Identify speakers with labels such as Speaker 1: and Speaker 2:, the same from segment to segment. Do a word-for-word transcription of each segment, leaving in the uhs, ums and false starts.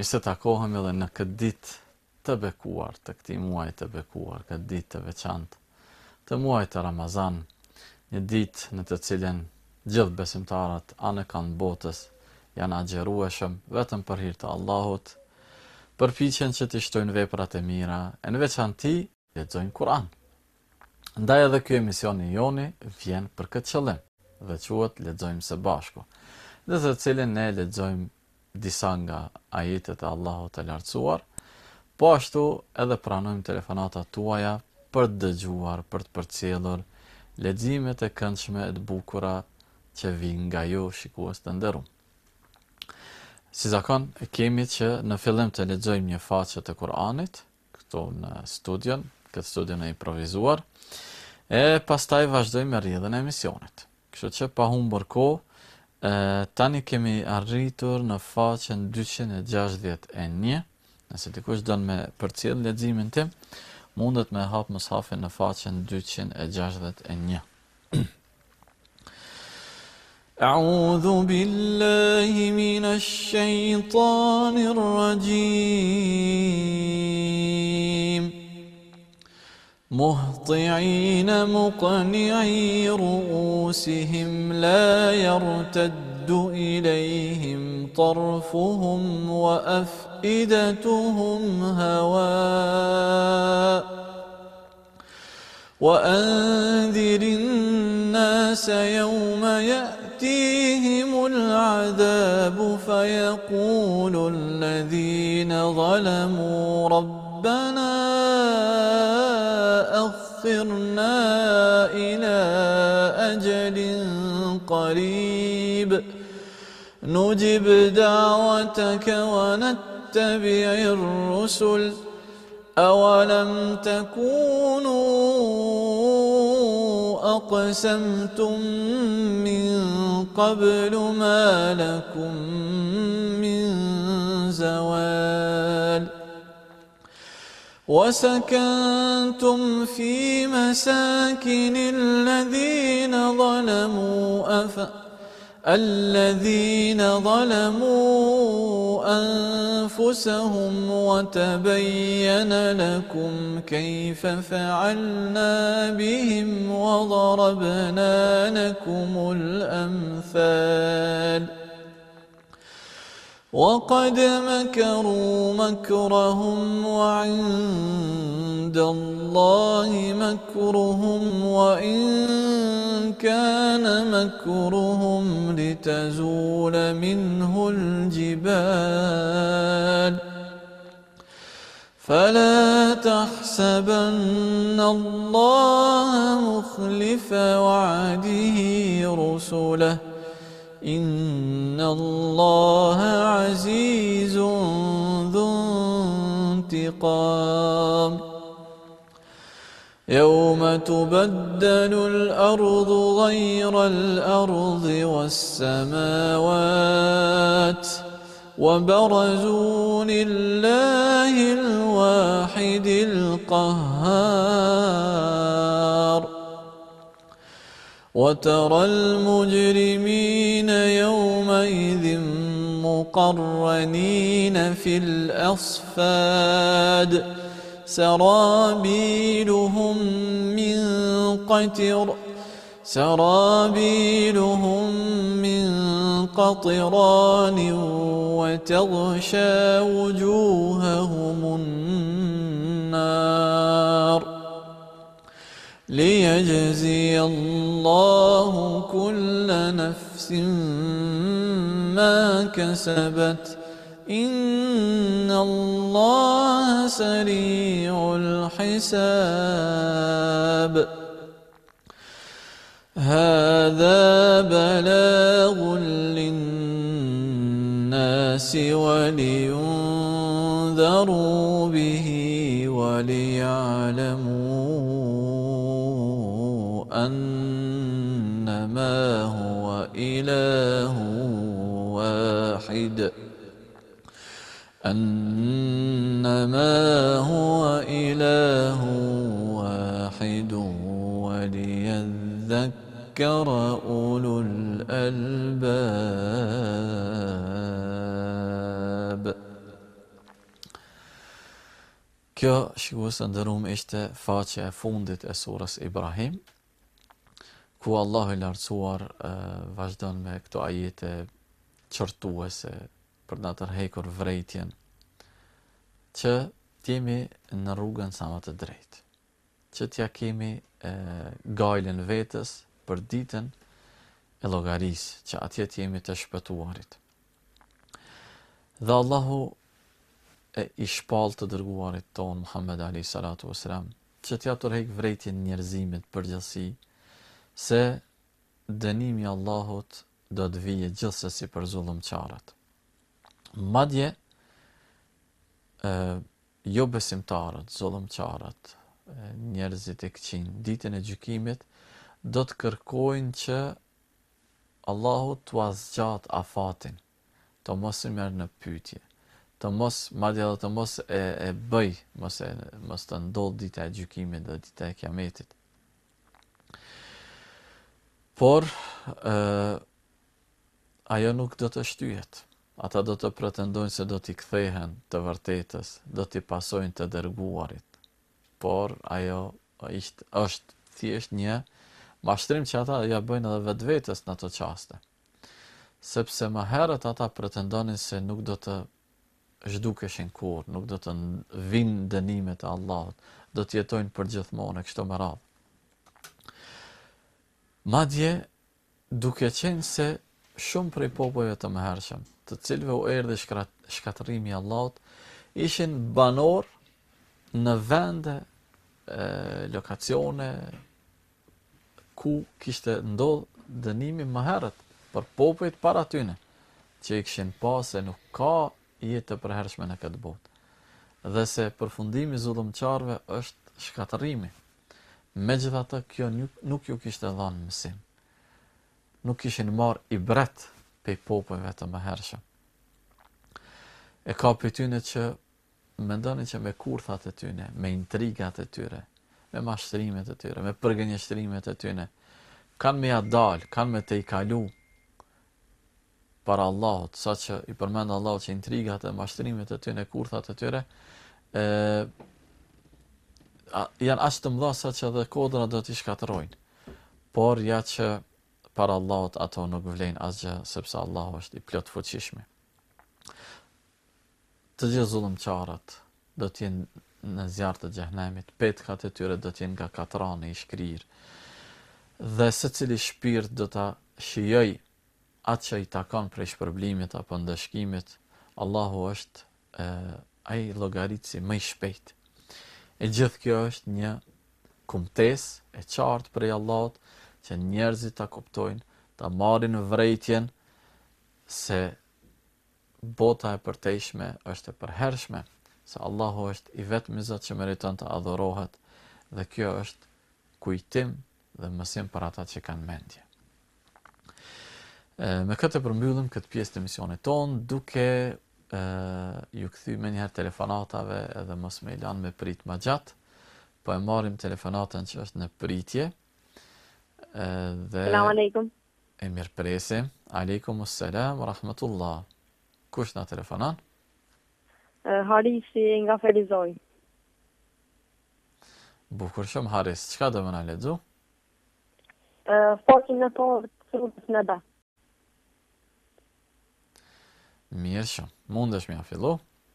Speaker 1: se takohemi edhe në këtë ditë të bekuar, të këtij muaji të bekuar, këtë ditë të veçantë të muajit të Ramazan, një ditë në të cilën gjithë besimtarët anë kanë botës janë agjerueshëm vetëm për hir të Allahut, përpiqen që të shtojnë veprat e mira, e në veçanti lexojnë Kur'an. Ndaj edhe ky emisioni joni vjen për këtë qëllim dhe quhet Lexojmë së bashku, në të cilin ne lexojmë disa nga ajetet e Allahut të lartësuar, po ashtu edhe pranojmë telefonatat tuaja për të dëgjuar, për të përcjellur leximet e këndshme e të bukura që vijnë nga ju shikues të nderuar. Si zakon, kemi që në fillim të lexojmë një faqe të Kur'anit këtu në studion, këtë studion e improvizuar, e pastaj vazhdojmë me rrjedhën e emisionit. Kështu që pa humbur kohë, tani kemi arritur në faqen dyqin e gjashtëdhjetë e një. Nëse dikush don me përcjell leximin tim, mundet me hap mushafin në faqen dyqin e gjashtëdhjetë e një. أعوذ بالله من الشيطان الرجيم مهطعين مقنعي رؤوسهم لا يرتد إليهم طرفهم وأفئدتهم هواء وأنذر الناس يوم يأتيهم العذاب فيقول الذين ظلموا ربنا أخرنا إلى أجل قريب نجب دعوتك ونتبع الرسل أولم تكونوا أقسمتم من قبل ما لكم من زوال وسكنتم في مساكن الذين ظلموا أف الذين ظلموا أنفسهم وتبين لكم كيف فعلنا بهم وضربنا لكم الأمثال وقد مكروا مكرهم وعند الله مكرهم وإن كان مكرهم لتزول منه الجبال فلا تحسبن الله مخلف وعده رسله إن الله عزيز ذو انتقام يوم تبدل الأرض غير الأرض والسماوات وبرزوا لله الواحد القهار وترى المجرمين يومئذ مقرنين في الأصفاد سرابيلهم من قطر سرابيلهم من قطران وتغشى وجوههم النار ليجزي الله كل نفس ما كسبت إن الله سريع الحساب هذا بلاغ للناس ولينذروا به وليعلموا أنما هو إله واحد أنما هو إله واحد وليذكر أولو الألباب. Kjo, shikues të nderuam, ishte faqja e fundit e surës Ibrahim, ku Allahu i lartësuar vazhdon me këto ajete çortuese për na tërhekur vërejtjen, që t'jemi në rrugën sa më të drejtë, që t'ja kemi e, gajlen vetës për ditën e llogarisë, që atje t'jemi të shpëtuarit. Dhe Allahu e i shpall të dërguarit ton Muhammed alayhi salatu wasalam, që t'ja tërheq vërejtjen njerëzimit përgjithësi, se dënimi i Allahut do të vijë gjithsesi për zullumçarët. Madje e, jo besimtarët, zullumçarët, njerëzit e këqij, ditën e gjykimit do të kërkojnë që Allahu t'u zgjat afatin, të mos i merr në pyetje, të mos, madje edhe të mos e, e bëj, mos e mos të ndodh dita e gjykimit dhe dita e kiametit. Por e, ajo nuk do të shtyhet. Ata do të pretendojnë se do t'i kthehen të vërtetës, do t'i pasojnë të dërguarit. Por ajo është, është thjesht një mashtrim që ata ja bëjnë edhe vetvetes në ato çaste. Sepse më herët ata pretendonin se nuk do të zhdukeshin kur, nuk do të vinë dënimet e Allahut, do të jetojnë përgjithmonë kështu me radhë. Madje duke qenë se shumë prej popujve të mëhershëm, të cilëve u erdhi shkrat, shkatërrimi i Allahut, ishin banor në vende, e, lokacione ku kishte ndodh dënimi më herët për popujt para tyne, që i kishin pasë se nuk ka jetë të përhershme në këtë botë, dhe se përfundimi i zullumçarëve është shkatërrimi. Megjithatë, kjo nuk, nuk ju kishte dhënë mësim. Nuk kishin marrë ibret pej popujve të mëhershëm. E ka për tyne që mendonin që me kurthat e tyne, me intrigat e tyre, me mashtrimet e tyre, me përgënjeshtrimet e tyne, kanë me ja dalë, kanë me te i kalu para Allahut, sa që i përmend Allahut që intrigat e mashtrimet e tyre, kurthat e tyre, e, a, janë aq të mëdha sa që edhe kodra do t'i shkatërrojnë. Por ja që para Allahut ato nuk vlejnë asgjë, sepse Allahu është i plot fuqishëm. Të gjithë zullumçarët do t'jenë në zjarr të xhehenemit, petkat e tyre do t'jenë nga katrani i shkrir. Dhe secili shpirt do ta shijoj atë që i takon prej shpërblimit apo ndëshkimit. Allahu është e, ai llogaritësi më i shpejt. E gjithë kjo është një kumtesë e qartë prej Allahut, që njerëzit ta kuptojnë, ta marrin vërejtjen se bota e përtejshme është e përhershme, se Allahu është i vetmi Zot që meriton të adhurohet, dhe kjo është kujtim dhe mësim për ata që kanë mendje. E, me këtë përmbyllim këtë pjesë të misionit ton, duke e, ju kthy me njëherë telefonatave edhe mos me ilan me prit më gjatë, po e marrim telefonatën që është në pritje. E, dhe
Speaker 2: Selam aleikum.
Speaker 1: E mirëpresim. Aleikum selam wa rahmatullah. Kush na telefonon?
Speaker 2: Uh, Harisi nga Ferizoj.
Speaker 1: Bukur shumë Haris. Çka do më na lexo?
Speaker 2: Uh, Faqen e parë të surës Naba.
Speaker 1: Mirë shumë. Mundesh me ja fillu?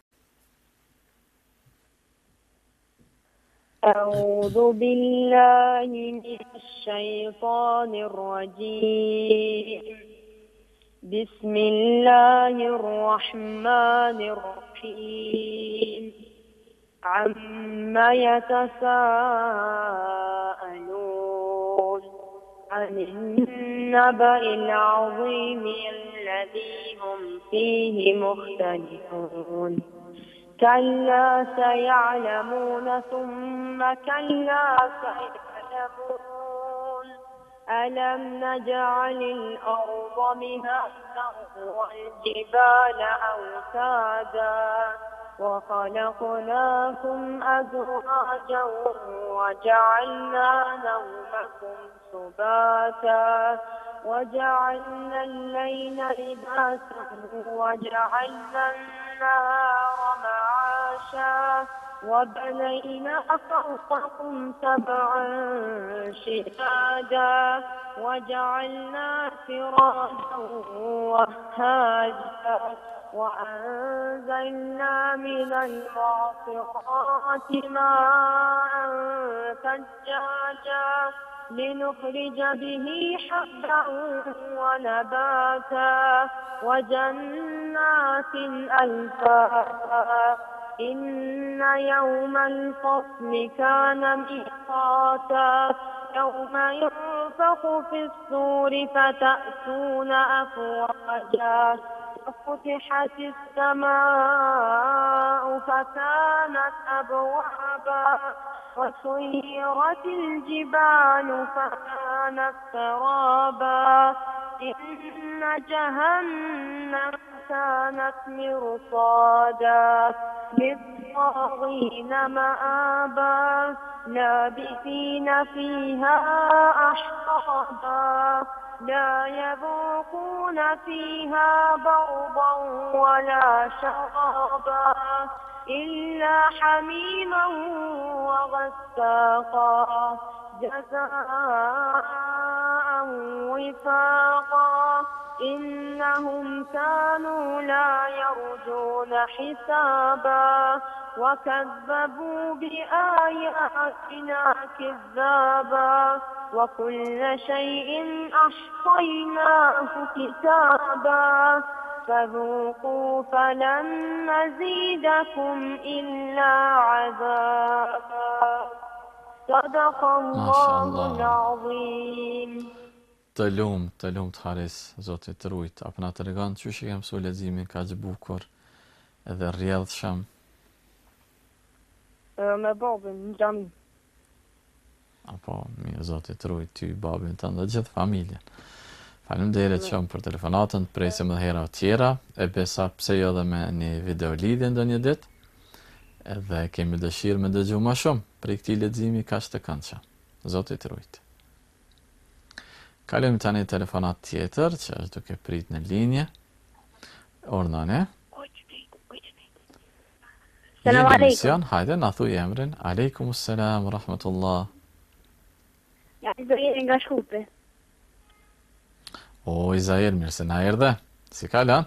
Speaker 2: أعوذ بالله من الشيطان الرجيم بسم الله الرحمن الرحيم عما يتساءلون عن النبأ العظيم الذي هم فيه مختلفون كلا سيعلمون ثم كلا سيعلمون ألم نجعل الأرض مهادا والجبال أوتادا وخلقناكم أزواجا وجعلنا نومكم سباتا وجعلنا الليل لباسا وجعلنا النهار معاشا وبنينا فوقكم سبعا شدادا وجعلنا سراجا وهاجا وأنزلنا من المعصرات ماء ثجاجا لنخرج به حبا ونباتا وجنات ألفافا إن يوم الفصل كان ميقاتا يوم ينفخ في الصور فتأتون أفواجا وفتحت السماء فكانت أبوابا وسيرت الجبال فكانت سرابا إن جهنم كانت مرصادا للطاغين مآبا لابثين فيها أحقابا لا يذوقون فيها برضا ولا شرابا إلا حميما وغساقا جزاء وفاقا إنهم كانوا لا يرجون حسابا وكذبوا بآياتنا كذابا وكل شيء أحصيناه كتابا فذوقوا فلن نزيدكم إلا عذابا صدق الله العظيم.
Speaker 1: تلوم تلوم تحارس زوتي ترويت أبنا ترغان شو شي هم سولة زيمين كاج بوكور إذا الرياض شام
Speaker 2: med babyn Jami.
Speaker 1: Apo, mirë zoti trujt ty, babin të dhe gjithë familjen. Faleminderit shumë për telefonatën, presim edhe hera tjera, e besa pse jo dhe me një video lidhje ndonjë ditë, edhe kemi dëshirë me dëgju më shumë për i këtij leximi kaq të këndshëm. Zoti trujt. Kalojmë tani telefonat tjetër që është duke prit në linje. Ornane.
Speaker 2: Selam aleikum.
Speaker 1: Hajde, na thuj emrin. Aleikum selam, rahmatullah.
Speaker 2: Ja, Izair nga Shkupi.
Speaker 1: O, Izair, mirë se na erdhe. Si kalan?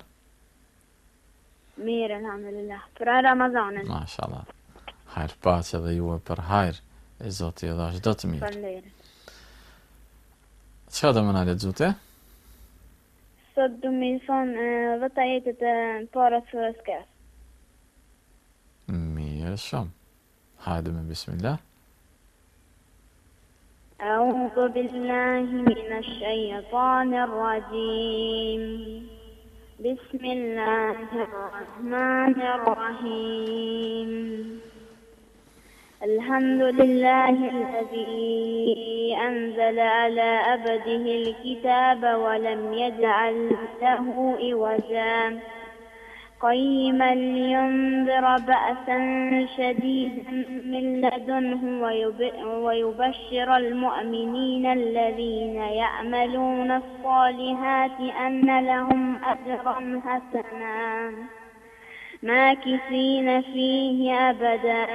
Speaker 2: Mirë, alhamdulillah. Për Ramazanin.
Speaker 1: Mashallah. Hajrë paqe dhe juve për hajrë. E Zoti edhe është do të mirë.
Speaker 2: Faleminderit.
Speaker 1: Çka do më na lexote?
Speaker 2: Sot du me i thonë dhëta jetët e para surës Kehf.
Speaker 1: Mirë shumë. Hajde me bismillah.
Speaker 2: أعوذ بالله من الشيطان الرجيم بسم الله الرحمن الرحيم الحمد لله الذي أنزل على عبده الكتاب ولم يجعل له عوجا قيما لينذر بأسا شديدا من لدنه ويبشر المؤمنين الذين يعملون الصالحات أن لهم أجرا حسنا ماكثين فيه أبدا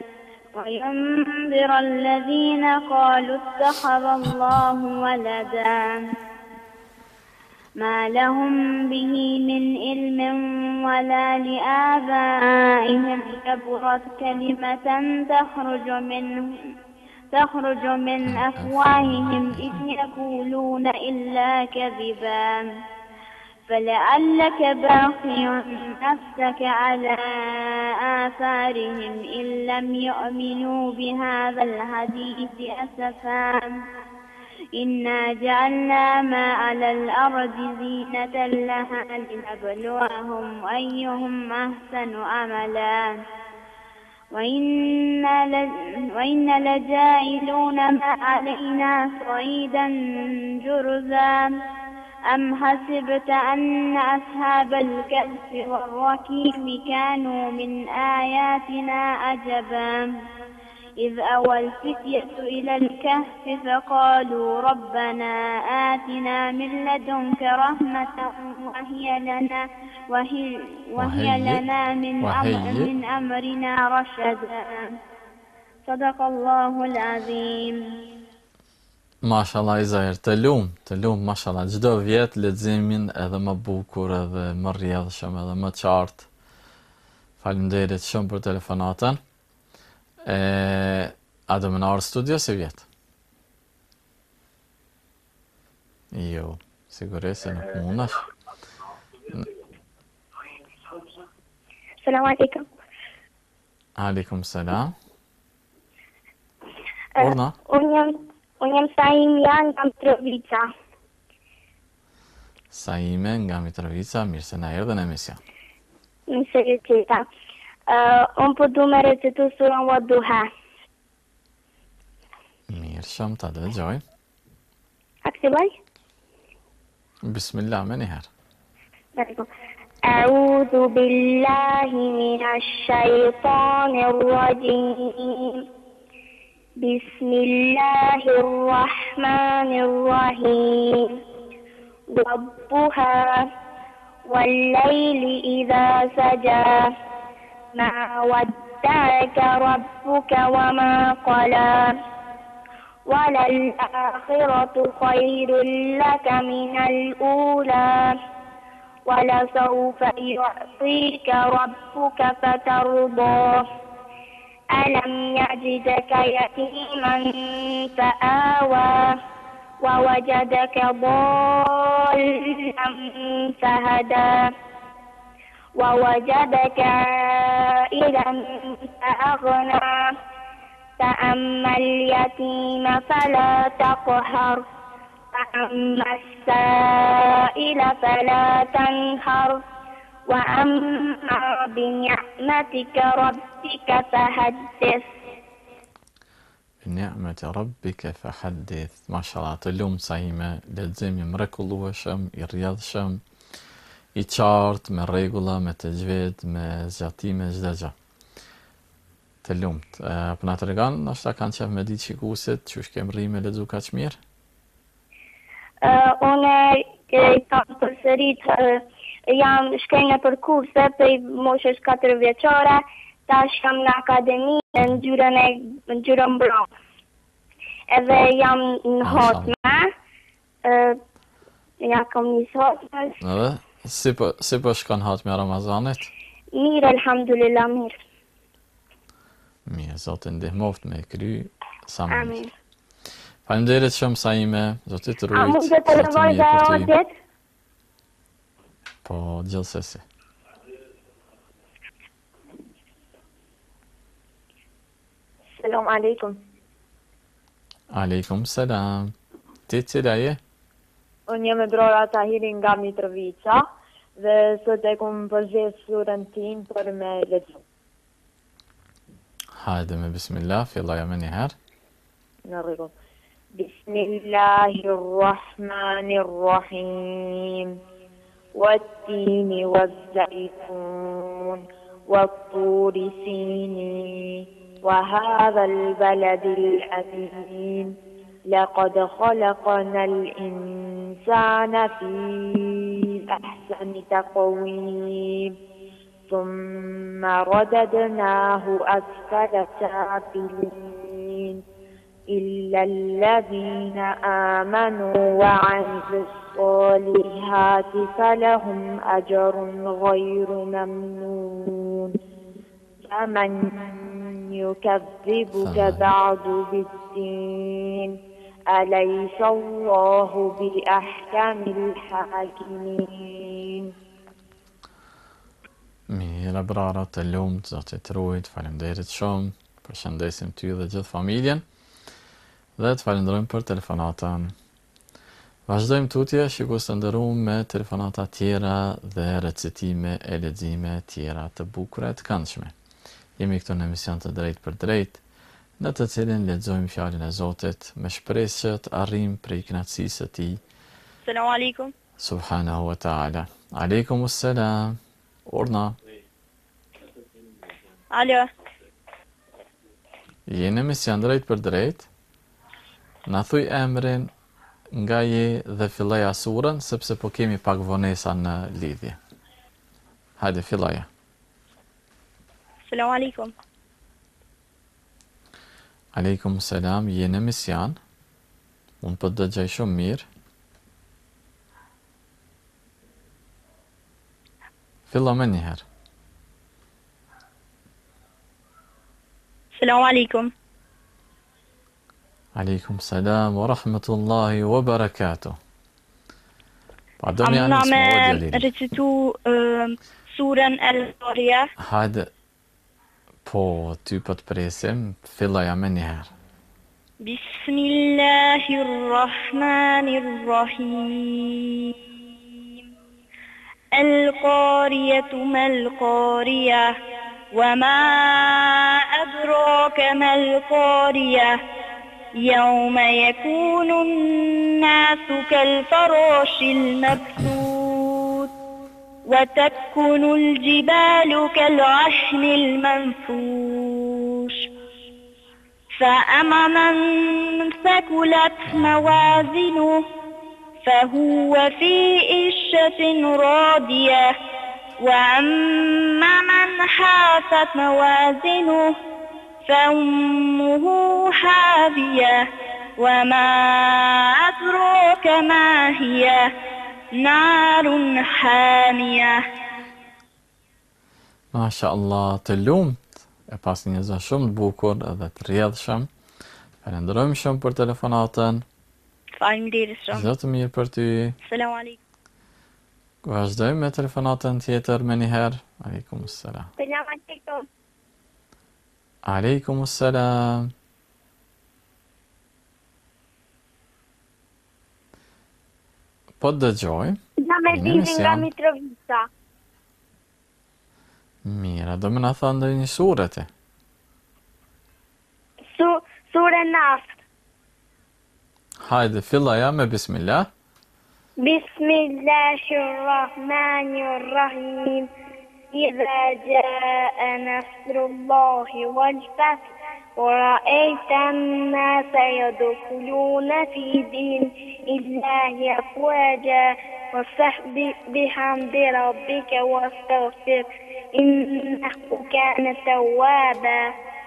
Speaker 2: وينذر الذين قالوا اتخذ الله ولدا ما لهم به من علم ولا لآبائهم كبرت كلمة تخرج من تخرج من أفواههم إن يقولون إلا كذبا فلعلك باقي نفسك على آثارهم إن لم يؤمنوا بهذا الحديث أسفا إنا جعلنا ما على الأرض زينة لها لنبلوهم أيهم أحسن عملا وإنا لجاعلون ما علينا صعيدا جرزا أم حسبت أن أصحاب الكهف والرقيم كانوا من آياتنا عجبا إذ أوى الفتية إلى الكهف فقالوا ربنا آتنا من لدنك رحمة وهي لنا وهي, وهي
Speaker 1: وهي
Speaker 2: لنا من, أمر
Speaker 1: وهي
Speaker 2: من أمرنا رشدا. صدق الله العظيم.
Speaker 1: Mashallah i Zahir, të lumë, të lumë, mashallah, gjdo vjetë leximin edhe më bukur edhe më rrjedhshëm edhe më qartë. Faleminderit shumë për telefonatën. E, a do më në orë studio si vjetë? Jo, sigurisht se nuk mundesh.
Speaker 3: Selam alaikum.
Speaker 1: Aleikum selam.
Speaker 3: Uh,
Speaker 1: Urna?
Speaker 3: Unë jam, unë jam Saimja nga Mitrovica.
Speaker 1: Saime nga Mitrovica, mirë se na erdhe në emision.
Speaker 3: Në sërgjita. Uh, unë po du me recitu surën wa duha.
Speaker 1: Mirë shumë, ta dëgjoj.
Speaker 3: A kësi bëj?
Speaker 1: Bismillah, me njëherë.
Speaker 3: أعوذ بالله من الشيطان الرجيم بسم الله الرحمن الرحيم والضحى والليل إذا سجى ما ودعك ربك وما قلى وللآخرة خير لك من الأولى ولسوف يعطيك ربك فترضى ألم يجدك يتيما فآوى ووجدك ضالا فهدى ووجدك عائلا فأغنى فأما اليتيم فلا تقهر وأما السائل فلا تنهر وأما بنعمتك ربك فحدث.
Speaker 1: بنعمة ربك فحدث. ما شاء الله të lumë Saime, leximi mrekullueshëm, i rrjedhshëm, i qartë, me rregulla, me tajvid, me zgjatime, çdo gjë. Të lumt. Po na tregon, ndoshta kanë qef me ditë shikuesit, çu kem rri me lexu kaq mirë?
Speaker 3: Uh, unë kam përsërit, uh, jam shkrenja për kurse për moshës katër vjeçore, tash jam në akademi në ngjyrën e ngjyrën bronz. Edhe jam në hotme, uh, ja kam nis hotme.
Speaker 1: Edhe si po si po shkon hatme Ramazanit?
Speaker 3: Mirë, elhamdulillah, mirë.
Speaker 1: Mirë, Zoti ndihmoft me kry sa më.
Speaker 3: Amin.
Speaker 1: Faleminderit shumë Saime, Zoti të
Speaker 3: A
Speaker 1: rujt.
Speaker 3: mund të të rëvoj dhe odjet?
Speaker 1: Po, gjithsesi.
Speaker 4: Selam aleikum.
Speaker 1: Aleikum selam. Ti cila je?
Speaker 4: Unë jam e brora Tahiri nga Mitrovica dhe sot e kum përgjegjë surën tim për me lexu.
Speaker 1: Hajde me bismillah, filloja me njëherë.
Speaker 4: Në rregull. Bismillahirrahmanirrahim. والتين والزيتون والطور سينين وهذا البلد الأمين لقد خلقنا الإنسان في أحسن تقويم ثم رددناه أسفل سافلين إلا الذين آمنوا وعملوا الصالحات فلهم أجر غير ممنون فمن يكذبك بعد بالدين أليس الله بأحكم الحاكمين.
Speaker 1: Mirë brara, të lumt, Zoti të rujt, faleminderit shumë, përshëndesim ty dhe gjithë familjen, dhe të falenderojmë për telefonatën. Vazhdojmë tutje, shikues të nderuar, me telefonata tjera dhe recitime e lexime tjera të bukura të këndshme. Jemi këtu në emision të drejtë për drejtë, në të cilin lexojmë fjalën e Zotit me shpresë që të arrijmë prej kënaqësisë së Tij.
Speaker 5: Selam aleikum.
Speaker 1: Subhanahu wa ta'ala. Aleikum selam. Urna.
Speaker 5: Alo.
Speaker 1: Jeni mision drejt për drejt. Na thuj emrin nga je dhe filloja surën, sepse po kemi pak vonesa në lidhje. Hajde, filloja.
Speaker 5: Selam aleikum.
Speaker 1: Aleikum selam, jeni mision. Unë po të dëgjoj shumë mirë. Fillo me njëherë.
Speaker 5: Selam aleikum.
Speaker 1: Aleikum salam wa rahmatullahi wa barakatuh. Pa do
Speaker 5: Am
Speaker 1: më janë
Speaker 5: na
Speaker 1: ismë
Speaker 5: me
Speaker 1: o djeli.
Speaker 5: recitu uh, surën El-Qariyah.
Speaker 1: Hajde, po, ty po të presim, filloja me njëherë.
Speaker 5: Bismillahirrahmanirrahim. القارية ما القارية وما أدراك ما القارية يوم يكون الناس كالفراش المبثوث وتكون الجبال كالعهن المنفوش فأما من ثقلت موازينه فهو في عيشة راضية وأما من خافت موازينه فأمه حاوية وما أدراك ما هي نار حامية.
Speaker 1: Masha Allah, të lumt, e pas një zë shumë të bukur edhe të rjedhshëm. Falenderojmë shumë për telefonatën.
Speaker 5: Faleminderit shumë.
Speaker 1: Çdo të mirë për ty.
Speaker 5: Selam aleikum.
Speaker 1: Vazhdojmë me telefonatën tjetër me njëherë. Aleikum selam.
Speaker 3: Selam aleikum.
Speaker 1: Aleikum selam. Po të dëgjoj.
Speaker 3: Jam Edini nga Mitrovica.
Speaker 1: Mira, do më na thënë ndonjë një sure ti.
Speaker 3: Su, sure Nas.
Speaker 1: Hajde, filloja me bismillah.
Speaker 3: Bismillahirrahmanirrahim. إذا جاء نصر الله والفتح ورأيت الناس يدخلون في دين الله أفواجا فسبح بحمد ربك واستغفر إنه كان توابا.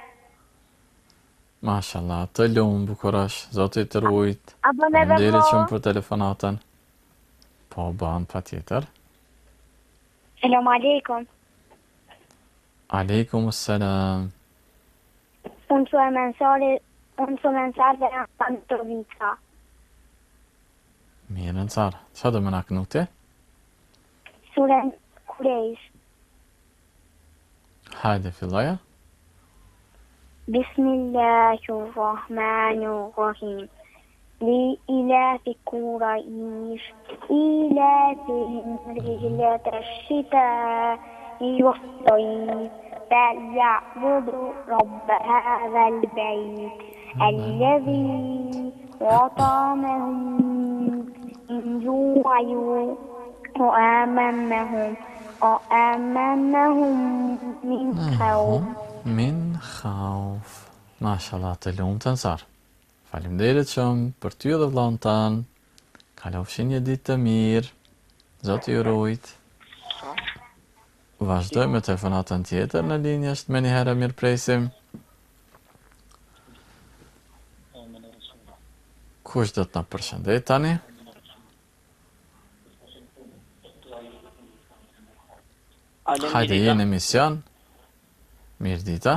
Speaker 1: Masha Allah, të lumë bukurash, Zoti të rujt.
Speaker 3: Apo me
Speaker 1: Faleminderit shumë për telefonatën. Po, ban pa tjetër.
Speaker 3: Selam aleikum.
Speaker 1: Aleikum selam.
Speaker 3: Unë që e mensari, unë që mensari dhe nga Mitrovica.
Speaker 1: Mirë në carë. Qa do më në kënuti?
Speaker 3: Suren Kurejsh.
Speaker 1: Hajde, filloja.
Speaker 3: Bismillahirrahmanirrahim. لإلاف قريش إلافهم رحلة الشتاء والصيف فليعبدوا رب هذا البيت الذي أطعمهم من جوع وآمنهم وآمنهم من خوف.
Speaker 1: Min khauf. Masha Allah, të lumë të nësarë. Faleminderit shumë për ty dhe vllahun tanë. Kalofshin një ditë të mirë. Zoti ju rujt. Vazhdoj me telefonatën tjetër në linjë, është me një herë mirë presim. Kush do të na përshëndet tani? Hajde, jeni në emision. Mirë dita.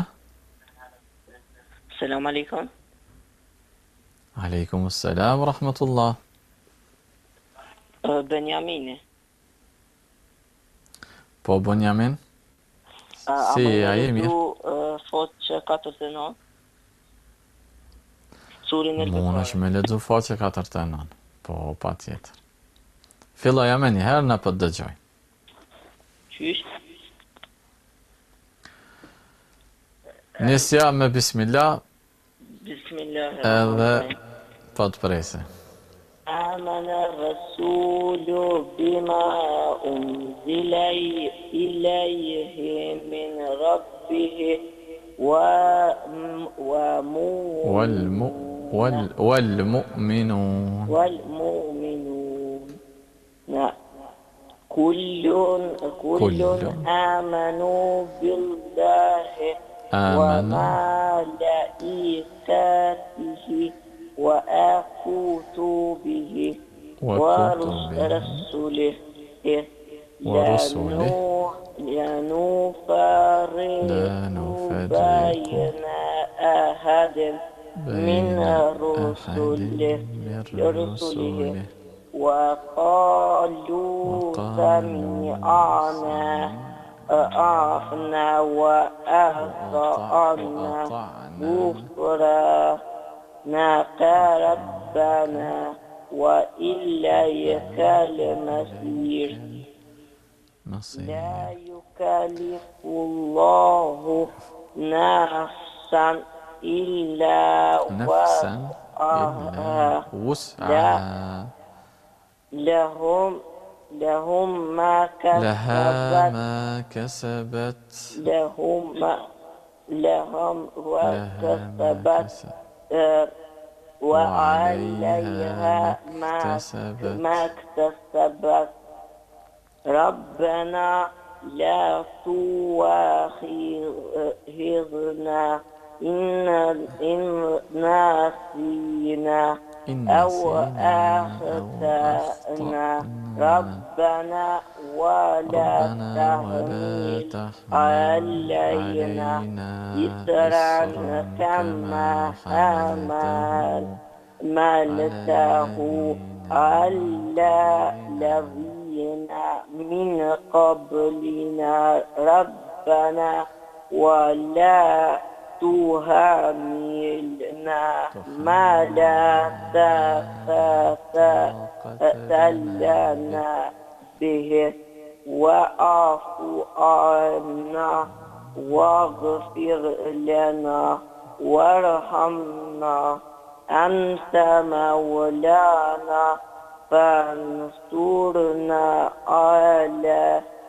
Speaker 6: Selam aleikum.
Speaker 1: Aleikum selam, rahmatullah.
Speaker 6: Uh, Benjamini.
Speaker 1: Po, Benjamin?
Speaker 6: Uh,
Speaker 1: Si, a je mirë?
Speaker 6: Uh, Foqe katërdhjetë e nëntë. Surin e
Speaker 1: Mund është me lexu faqe katërdhjetë e nëntë. Po, pa tjetër. Filloja me një herë, në po të dëgjoj.
Speaker 6: Qysh?
Speaker 1: Nisja me bismillah,
Speaker 6: Bismillah.
Speaker 1: edhe po të presi.
Speaker 6: آمن الرسول بما أنزل إليه من ربه
Speaker 1: والم وال والمؤمنون
Speaker 6: والمؤمنون نعم. كل كل
Speaker 1: كل
Speaker 6: آمنوا بالله
Speaker 1: آمن
Speaker 6: وملائكته وكتبه ورسله
Speaker 1: ورسله
Speaker 6: لا نفرق بين أحد من رسله رسله وقالوا سمعنا أطعنا وأطعنا غفرانك ربنا وإليك المصير. لا يكلف الله نفسا إلا
Speaker 1: نفسا إلا وسعها
Speaker 6: لهم لهم ما
Speaker 1: لها
Speaker 6: كسبت
Speaker 1: ما كسبت
Speaker 6: لهم ما لهم
Speaker 1: لها ما
Speaker 6: وكسبت
Speaker 1: كسبت
Speaker 6: آه،
Speaker 1: وعليها
Speaker 6: وعليها
Speaker 1: ما
Speaker 6: ما
Speaker 1: اكتسبت
Speaker 6: ما اكتسبت ربنا لا تؤاخذنا إن إن نسينا
Speaker 1: إن
Speaker 6: أو
Speaker 1: نسينا أو
Speaker 6: أخطأنا
Speaker 1: أخطأنا
Speaker 6: ربنا ولا
Speaker 1: ربنا ولا
Speaker 6: تحمل
Speaker 1: تحمل
Speaker 6: علينا
Speaker 1: علينا
Speaker 6: إصرا
Speaker 1: إصرا
Speaker 6: كما
Speaker 1: حملته
Speaker 6: حملته على الذين من قبلنا ربنا ولا تحملنا ما لا طاقة لنا به واعف عنا واغفر لنا وارحمنا أنت مولانا فانصرنا على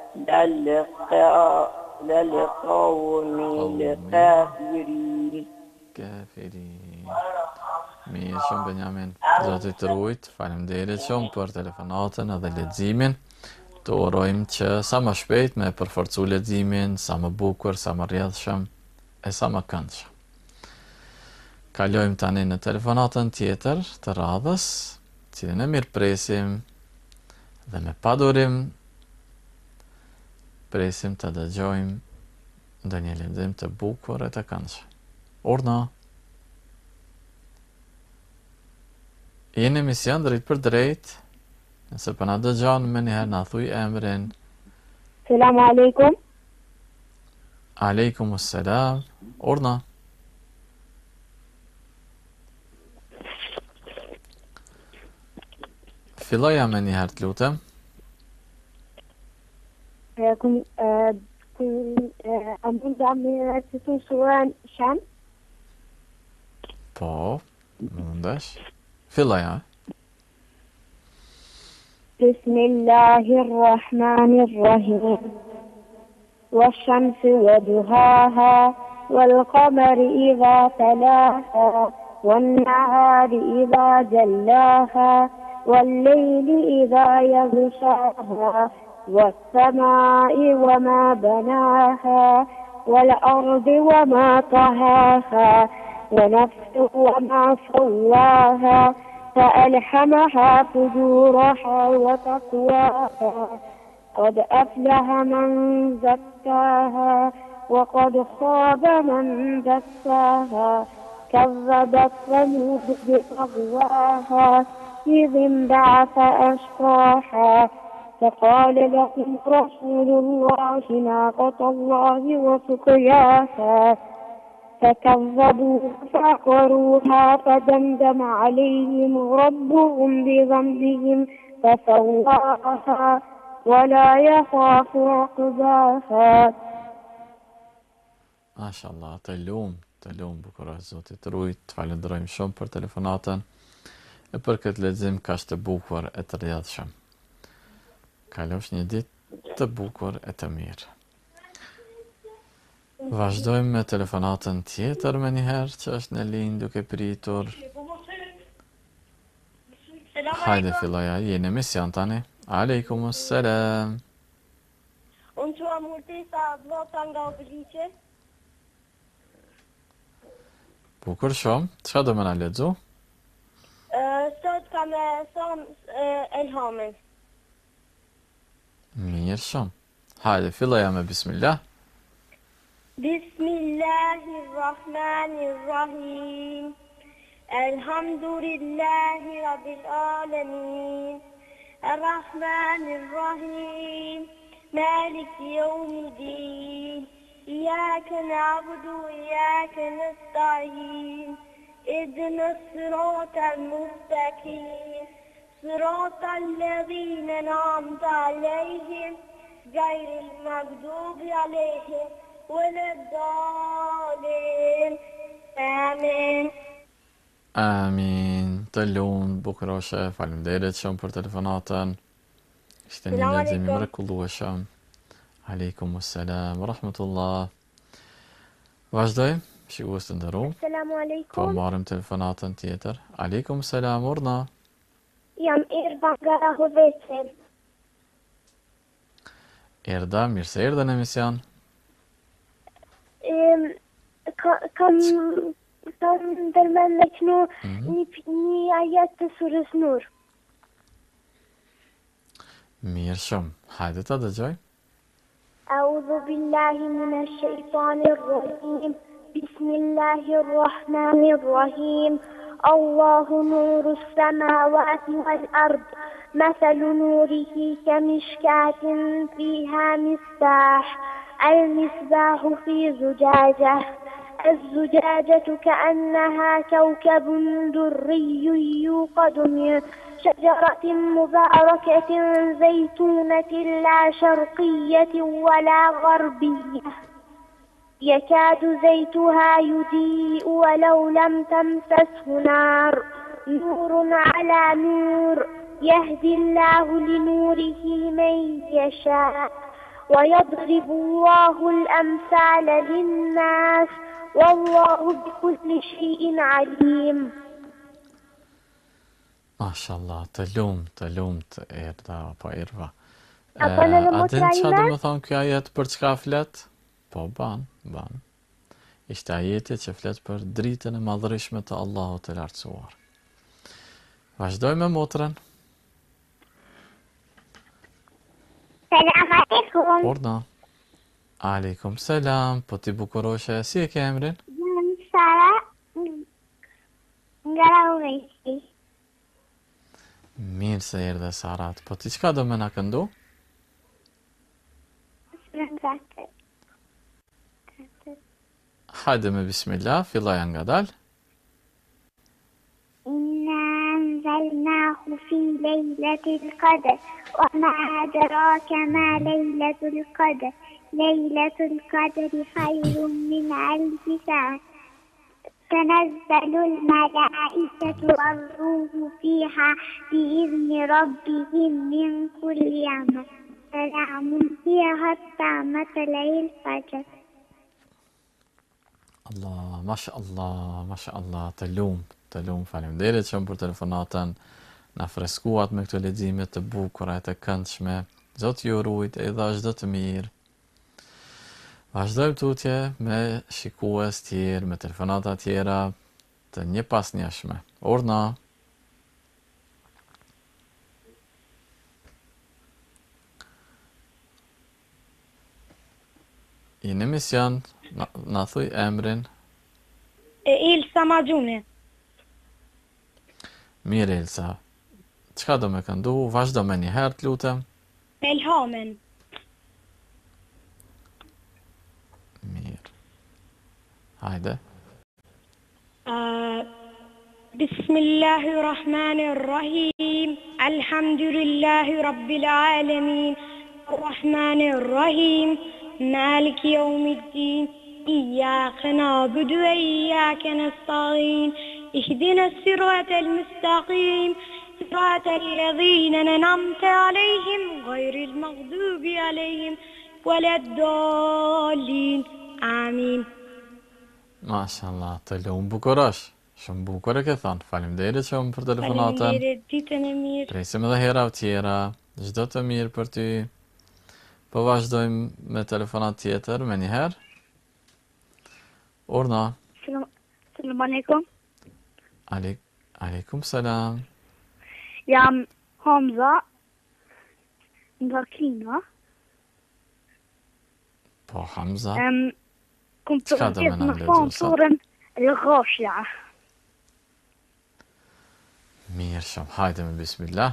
Speaker 6: القوم الكافرين.
Speaker 1: Kafirin. Mirë shumë Benjamin. Zoti të rujt, faleminderit shumë për telefonatën edhe leximin. Të urojmë që sa më shpejt me përforcu leximin, sa më bukur, sa më rrjedhshëm e sa më këndshëm. Kalojmë tani në telefonatën tjetër të radhës, cilën e mirëpresim dhe me padurim presim të dëgjojmë ndonjë lexim të bukur e të këndshëm. Urna. Jeni emision drejt për drejt. Nëse për na dëgjon më njëherë na thuj emrin.
Speaker 3: Selamu alaikum.
Speaker 1: Aleikum assalam. Urna. Filloja me njëherë të lutem.
Speaker 3: Kun a mund të më recitoj surën Sham?
Speaker 1: Po, mundesh. Filloja.
Speaker 3: بسم الله الرحمن الرحيم والشمس وضحاها والقمر إذا تلاها والنهار إذا جلاها والليل إذا يغشاها والسماء وما بناها والأرض وما طهاها ونفس وما سواها فألهمها فجورها وتقواها قد أفلح من زكاها وقد خاب من دساها كذبت ثمود بطغواها إذ انبعث أشقاها فقال لهم رسول الله ناقة الله وسقياها فكذبوا فعقروها فدمدم عليهم ربهم بذنبهم فسواها ولا يخاف عقباها.
Speaker 1: Masha Allah, të lum, të lum bukuroj Zotit të rujt, të falenderojmë shumë për telefonatën e për këtë lexim kaq të bukur e të rrjedhshëm. Kalosh një ditë të bukur e të mirë. Vazhdojmë me telefonatën tjetër me njëherë që është në linjë duke pritur. Hajde filloja, jeni në mision tani. Aleikum selam.
Speaker 5: Unë që am Murtesa Vlota nga Obiliqe.
Speaker 1: Bukur shumë, çka do më na lexu?
Speaker 5: Sot ka me thonë Elhamin.
Speaker 1: Mirë shumë. Hajde filloja me bismillah.
Speaker 5: Bismillahirrahmanirrahim. Elhamdulillahi Rabbil Alamin. Arrahmanirrahim. مالك يوم الدين إياك نعبد وإياك نستعين اهدنا الصراط المستقيم صراط الذين أنعمت عليهم غير المغضوب عليهم ولا الضالين آمين.
Speaker 1: Amin. Të lumë, bukuroshe, faleminderit shumë për telefonatën. Ishte një lexim i mrekullueshëm. Aleikum selam wa rahmatullah. Vazhdojmë, shikues të nderuar.
Speaker 3: Selamu
Speaker 1: Po
Speaker 3: alaikum.
Speaker 1: marrim telefonatën tjetër. Aleikum selam, urna.
Speaker 3: Jam Erba nga Rahoveci.
Speaker 1: Erda, mirë se erdhe në emision.
Speaker 3: Em, ka- Kam kam ndërmend me qënu
Speaker 1: Mhm.
Speaker 3: një një ajet të surës Nur.
Speaker 1: Mirë shumë. Hajde ta dëgjoj.
Speaker 3: أعوذ بالله من الشيطان الرجيم بسم الله الرحمن الرحيم الله نور السماوات والأرض مثل نوره كمشكاة فيها مصباح المصباح في زجاجة الزجاجة كأنها كوكب دري يوقد من شجرة مباركة زيتونة لا شرقية ولا غربية يكاد زيتها يضيء ولو لم تمسسه نار نور على نور يهدي الله لنوره من يشاء ويضرب الله الأمثال للناس والله بكل شيء عليم.
Speaker 1: Mashallah, të lumë, të lumë të Erda, apo Erva.
Speaker 3: Apo në dhe
Speaker 1: A din
Speaker 3: motra
Speaker 1: çfarë do
Speaker 3: ime?
Speaker 1: më thonë kjo ajet për çka flet? Po ban, ban. Ishte ajeti që flet për dritën e madhërishme të Allahut të lartësuar. Vazhdoj me motrën.
Speaker 3: Selam alaikum.
Speaker 1: Orna. Aleikum selam, po ti bukuroshe, si e ke emrin?
Speaker 3: Jam Sara nga Rahoveci.
Speaker 1: Mirë se erdhe Sarat, po ti çka do më na këndu? Hajde me bismillah, filloja nga dal.
Speaker 3: إنا أنزلناه في ليلة القدر وما أدراك ما ليلة القدر ليلة القدر خير من ألف شهر تنزل الملائكة والروح فيها بإذن ربهم من كل أمر سلام هي حتى مطلع الفجر.
Speaker 1: Allah, masha Allah, masha Allah, të lumë, të lumë, faleminderit shumë për telefonatën, na freskuat me këto lexime të bukura e të këndshme, Zoti ju rujt e dha çdo të mirë. Vazhdojmë tutje me shikues tjerë, me telefonata tjera të një pas njëshme. Orna. I në mision, na, na thuj emrin.
Speaker 5: Ilsa Maxhuni.
Speaker 1: Mirë Elsa, çka do me këndu? Vazhdo me një herë, të lutem.
Speaker 5: Elhamin.
Speaker 1: Mirë. Hajde.
Speaker 5: آه، بسم الله الرحمن الرحيم الحمد لله رب العالمين الرحمن الرحيم مالك يوم الدين إياك نعبد وإياك نستعين اهدنا الصراط المستقيم صراط الذين أنعمت عليهم غير المغضوب عليهم ولا الضالين
Speaker 2: Amin.
Speaker 1: Mashallah, të lumë bukur është. Shumë bukur e ke thënë. Faleminderit shumë për telefonatën.
Speaker 2: Faleminderit, ditën e mirë.
Speaker 1: Presim edhe hera tjera. Çdo të mirë për ty. Po vazhdojmë me telefonat tjetër me njëherë. Orna.
Speaker 2: Selam aleikum.
Speaker 1: Alek, aleikum salam.
Speaker 2: Jam Hamza nga Kina.
Speaker 1: Po Hamza.
Speaker 2: Um, Kom të
Speaker 1: Çka do
Speaker 2: rëndjes
Speaker 1: me na
Speaker 2: në
Speaker 1: lexo
Speaker 2: thonë
Speaker 1: sot?
Speaker 2: surën Al-Ghashia.
Speaker 1: Mirë shumë. Hajde me bismillah.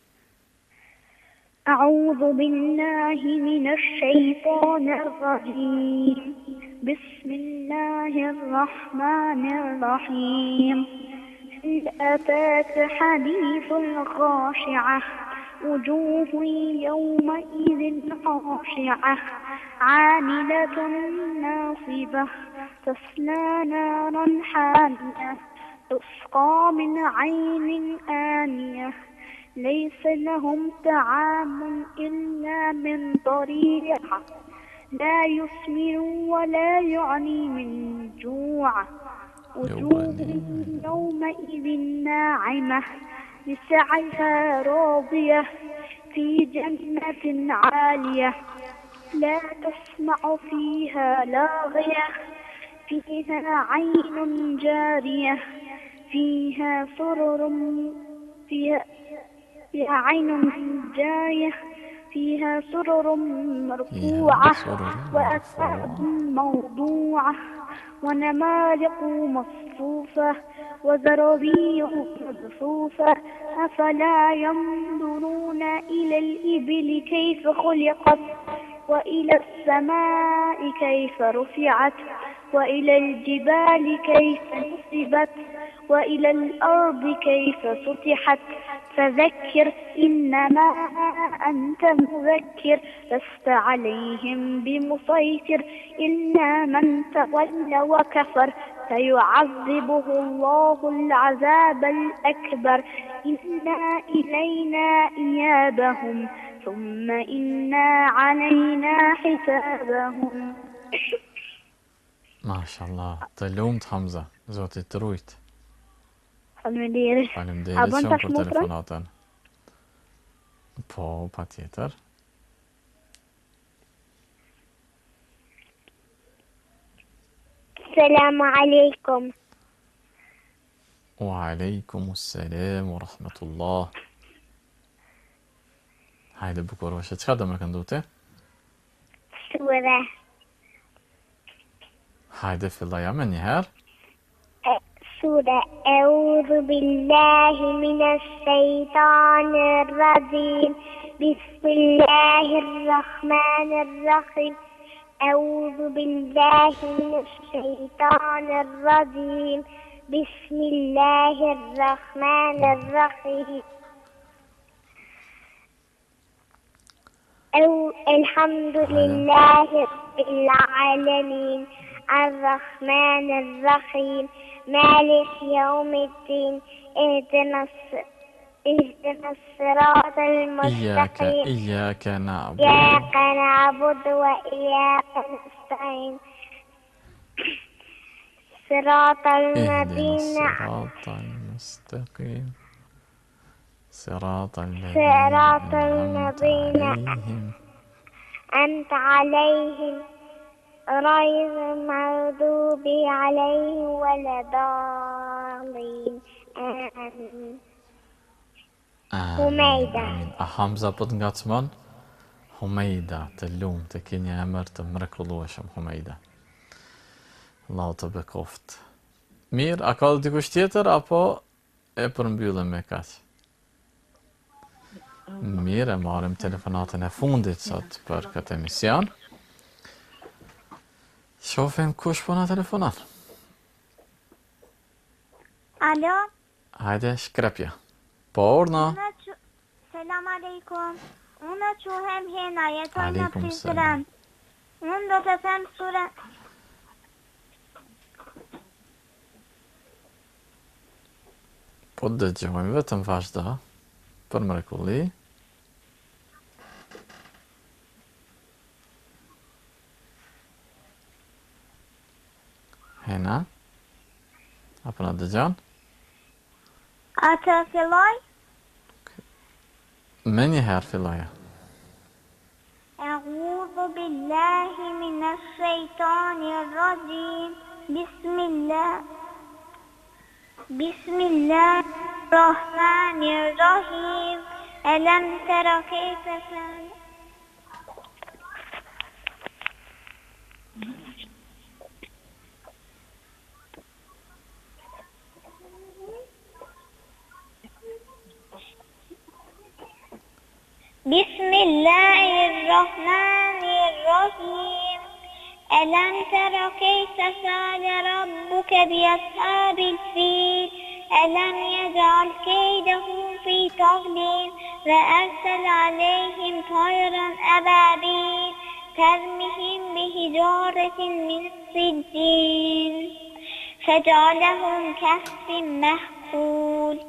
Speaker 2: أعوذ بالله من الشيطان الرجيم بسم الله الرحمن الرحيم هل أتاك حديث الخاشعة وجوه يومئذ خاشعة عاملة ناصبة تصلى نارا حامية تسقى من عين آنية ليس لهم طعام إلا من ضريع لا يسمن ولا يغني من جوع وجوه يومئذ ناعمة لسعيها راضية في جنة عالية لا تسمع فيها لاغية فيها عين جارية فيها سرر فيها فيها عين جارية فيها سرر مرفوعة وأكواب موضوعة ونمارق مصفوفة وزرابي مبثوثة أفلا ينظرون إلى الإبل كيف خلقت وإلى السماء كيف رفعت وإلى الجبال كيف نصبت وإلى الأرض كيف سطحت فذكر إنما أنت مذكر لست عليهم بمسيطر إلا من تولى وكفر فيعذبه الله العذاب الأكبر إنا إلينا إيابهم ثم إنا علينا حسابهم.
Speaker 1: ما شاء الله. Të lumt Hamza. Zoti të rujt.
Speaker 2: Faleminderit.
Speaker 1: Faleminderit shumë për telefonatën. Po, patjetër.
Speaker 3: Selamu alaikum.
Speaker 1: Wa alaikum assalam wa rahmatullah. Hajde bukuroshe, çka do me këndu ti?
Speaker 3: Sura.
Speaker 1: Hajde filloja me njëherë.
Speaker 3: سورة أعوذ بالله من الشيطان الرجيم بسم الله الرحمن الرحيم أعوذ بالله من الشيطان الرجيم بسم الله الرحمن الرحيم أو الحمد لله رب العالمين الرحمن الرحيم مالك يوم الدين اهدنا اهدنا الصراط
Speaker 1: إياك
Speaker 3: المستقيم
Speaker 1: إياك نعبد
Speaker 3: إياك نعبد وإياك نستعين صراط
Speaker 1: اهدنا
Speaker 3: الذين
Speaker 1: الصراط المستقيم صراط الذين
Speaker 3: صراط
Speaker 1: أنعمت
Speaker 3: الذين
Speaker 1: عليهم
Speaker 3: أنت عليهم غير المغضوب عليهم ولا الضالين آمين. Humeida.
Speaker 1: Amin. A Hamza po të ngacmon? Humeida, të lumë, të ki një emër të mrekullueshëm, Humeida. Allahu të bekoft. Mirë, a ka dhe dikush tjetër, apo e përmbyllëm me kaq? Mirë, e marim telefonatën e fundit sot për këtë emision. Shofim kush po na telefonan.
Speaker 3: Alo?
Speaker 1: Hajde, shkrepja. Po, orna.
Speaker 3: Selam aleikum. Unë quhem Hena, jetoj në
Speaker 1: Aleikum
Speaker 3: Prizren. Unë do të them sura...
Speaker 1: Po dëgjojmë vetëm vazhdo për mrekulli. dëgjon?
Speaker 3: A të filloj?
Speaker 1: Me një herë filloja.
Speaker 3: أعوذ بالله من الشيطان الرجيم بسم الله بسم الله الرحمن الرحيم ألم تر كيف فعل بسم الله الرحمن الرحيم ألم تر كيف فعل ربك بأصحاب الفيل ألم يجعل كيدهم في تضليل وأرسل عليهم طيرا أبابيل ترميهم بحجارة من سجيل فجعلهم كعصف مأكول.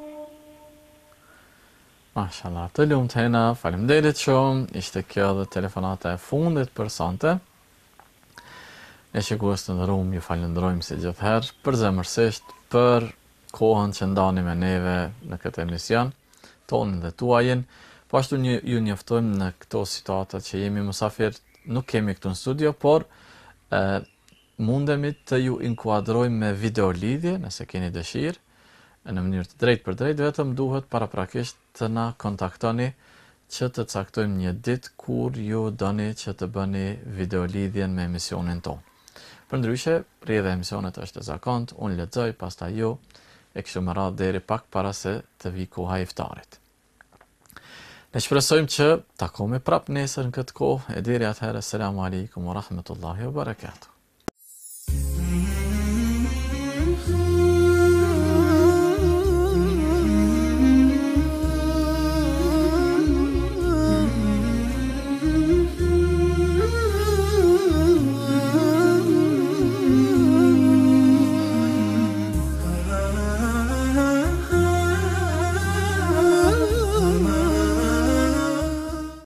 Speaker 1: Mashallah, të lumt hena, faleminderit shumë, ishte kjo dhe telefonata e fundit për sonte. Ne shikues të nderuar, ju falenderojmë si gjithherë përzemërsisht për kohën që ndani me neve në këtë emision, tonin dhe tuajin. Po ashtu një, ju njoftojmë në këto situata që jemi musafir, nuk kemi këtu në studio, por e, mundemi të ju inkuadrojmë me video lidhje, nëse keni dëshirë, në mënyrë të drejtë për drejtë, vetëm duhet paraprakisht të na kontaktoni që të caktojmë një ditë kur ju doni që të bëni video lidhjen me emisionin tonë. Përndryshe, rrjedha e emisionet është e zakontë, unë lexoj, pastaj ju e kështu me radhë deri pak para se të vi koha e iftarit. Ne shpresojmë që takohemi prapë nesër në këtë kohë, e deri atëherë, selamu alaikum wa rahmetullahi wa barakatuh.